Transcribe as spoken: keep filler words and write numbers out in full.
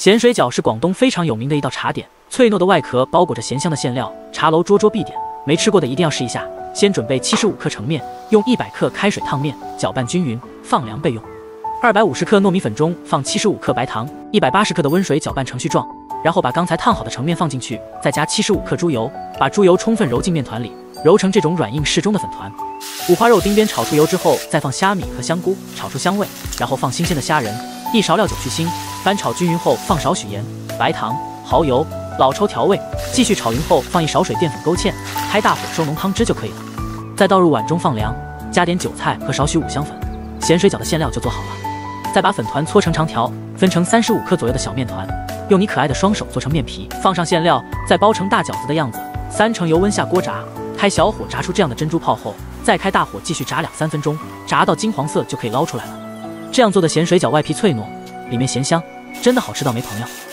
咸水饺是广东非常有名的一道茶点，脆糯的外壳包裹着咸香的馅料，茶楼桌桌必点，没吃过的一定要试一下。先准备七十五克成面，用一百克开水烫面，搅拌均匀，放凉备用。二百五十克糯米粉中放七十五克白糖，一百八十克的温水搅拌成絮状，然后把刚才烫好的成面放进去，再加七十五克猪油，把猪油充分揉进面团里，揉成这种软硬适中的粉团。五花肉丁边炒出油之后，再放虾米和香菇，炒出香味，然后放新鲜的虾仁，一勺料酒去腥，翻炒均匀后放少许盐、白糖、蚝油、老抽调味，继续炒匀后放一勺水淀粉勾芡，开大火收浓汤汁就可以了。再倒入碗中放凉，加点韭菜和少许五香粉，咸水饺的馅料就做好了。再把粉团搓成长条，分成三十五克左右的小面团，用你可爱的双手做成面皮，放上馅料，再包成大饺子的样子，三成油温下锅炸，开小火炸出这样的珍珠泡后，再开大火继续炸两三分钟，炸到金黄色就可以捞出来了。这样做的咸水饺外皮脆糯，里面咸香，真的好吃到没朋友。